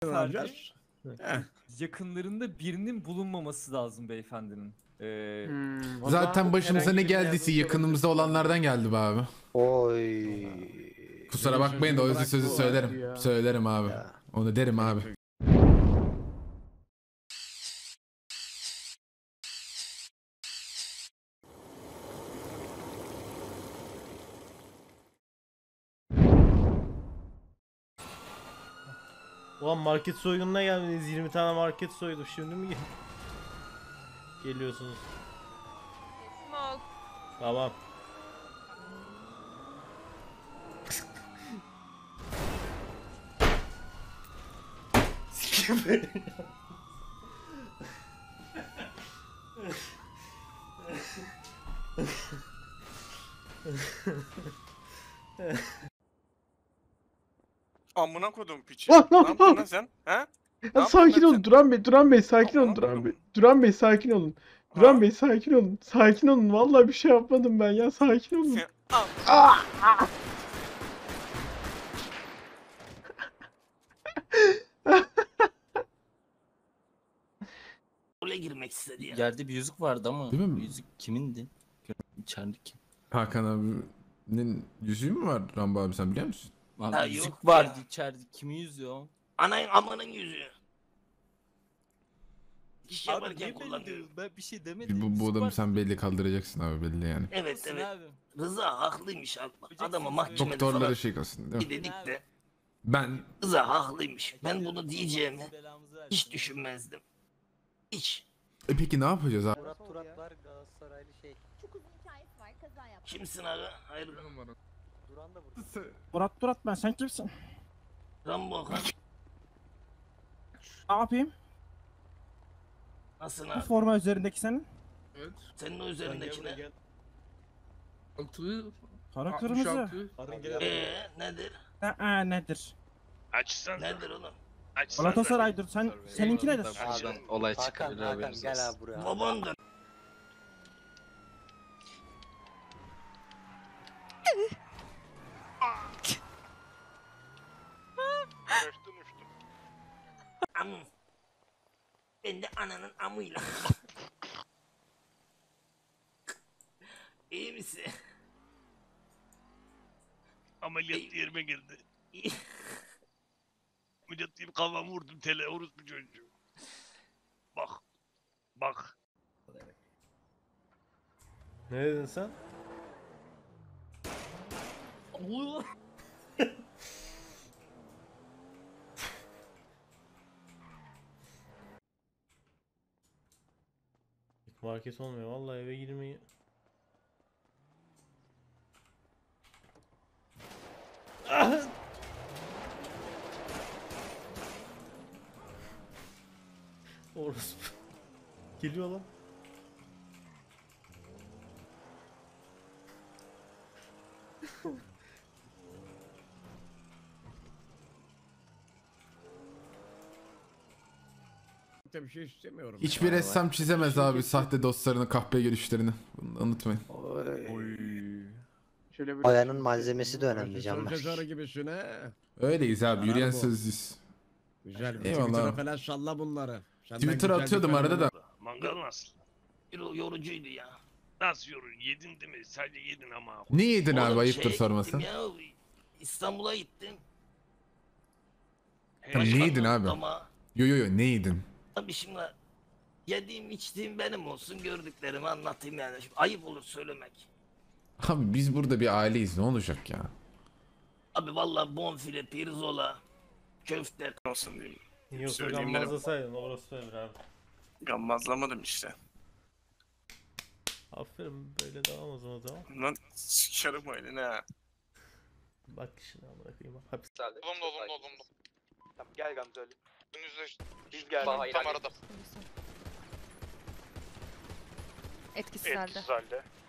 alacağız. Yakınlarında birinin bulunmaması lazım beyefendinin. Zaten başımıza ne geldiyse yakınımızda olanlardan geldi be abi. Oy. Kusura bakmayın da o yüzden sözü söylerim. Söylerim abi. Onu derim abi. Ulan market soygununa geldiniz, 20 tane market soydu, şimdi mi geliyorsunuz? Tamam. Amına kodum piçi. Ne yaptın lan sen? He? Sakin olun Duran Bey sakin olun Duran Bey. Duran Bey sakin olun. Duran Bey sakin olun. Sakin olun. Vallahi bir şey yapmadım ben ya. Sakin olun. Oraya girmek istedi ya. Yerde bir yüzük vardı ama Değil mi? yüzük kimindi? İçerideki. Hakan abinin yüzüğü mü var Rambo abi, sen biliyor musun? Abi Ha, yüzük yok vardı ya. içeride. Kimin yüzüğü o? Anayın amanın yüzüğü. İş Abi yaparken niye kullanıyor. belli? Ben bir şey demedim. Bu Yüzük adamı var. sen belli kaldıracaksın abi, belli yani. Evet Nasılsın evet. abi? Rıza haklıymış abi. Adamı Yapacaksın mahkemede Doktorlara falan şey kalsın değil mi? bir dedik de. Ben Rıza haklıymış. Ben bunu diyeceğimi Belamızı versin hiç ya. düşünmezdim. Hiç. peki ne yapacağız abi? Murat Turat var Galatasaraylı şey. Çok uzun hikayesi var, kaza yaptı. Kimsin abi? Hayırdır? Duran da burada. Murat ben sen kimsin? Rambo Okan. Ne yapayım? Nasılsın Bu abi? forma üzerindeki senin. Senin o üzerindekine. Kara kırmızı. Nedir? Nedir? Açsana. Nedir oğlum? Açsana. Galatasaray'dır. Seninki nedir? Abi, Olay Hakan çıkarır Hakan haberiniz gel olsun. abi buraya. Baban da. Uçtum uçtum. Am. Ben de ananın amıyla. İyi misin? Ameliyat yerime girdi. Ameliyat yerime kafamı vurdum tele orospu çocuğu. Bak. Bak. Ne dedin sen? Market olmuyor vallahi, eve girmeyi. Orospu. Geliyor lan. Bir şey istemiyorum. Hiçbir ressam çizemez abi sahte dostlarını, kahpe görüşlerini. Bunu unutmayın. Şöyle bir Bayanın malzemesi de önemli canlar. Cezarı gibisin he. Öyleyiz abi, yürüyen Bravo. sözlüyüz. Güzel. Eyvallah. Twitter'a falan salla bunları. Senden Twitter'a güzel atıyordum bir arada da. Mangal nasıl? Yorucuydu ya. Nasıl yorun? Yedin değil mi? Sadece yedin ama. Ne yedin abi, Oğlum ayıptır şeye sorması. gittim ya, İstanbul'a gittim. Tamam, ne yedin abi? Ama Yo ne yedin? tabii şimdi yediğim içtiğim benim olsun, gördüklerimi anlatayım yani. Şimdi ayıp olur söylemek. Abi biz burada bir aileyiz, ne olacak ya? Abi vallahi bonfile, pirzola, köfte. Olsun diyeyim. Yoksa Söyleyeyim dedim. gammazlasaydın orası Emre abi. Gammazlamadım işte. Aferin, böyle devam o zaman. Lan sıçarım öyle ne? Bak şimdi amına koyayım. Hapis. Olumlu. Tamam gel Gamze öyle. Önünüzde Biz geldik. tam arada. Etkisiz halde. Halde.